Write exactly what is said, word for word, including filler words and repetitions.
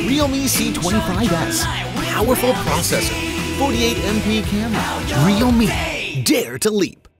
Realme C twenty-five S, powerful processor, forty-eight megapixel camera. Realme, dare to leap.